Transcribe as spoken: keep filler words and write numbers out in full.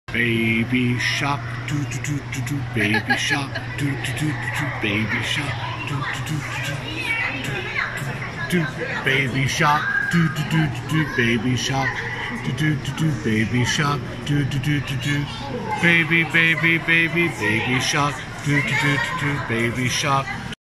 Baby shark, do do do do do. Baby shark, do do do do do. Baby shark, do do do do do. Do baby shark, do do do do do. Baby shark, do do do do. Baby shark, do do do do do. Baby baby baby baby shark, do do do do do. Baby shark.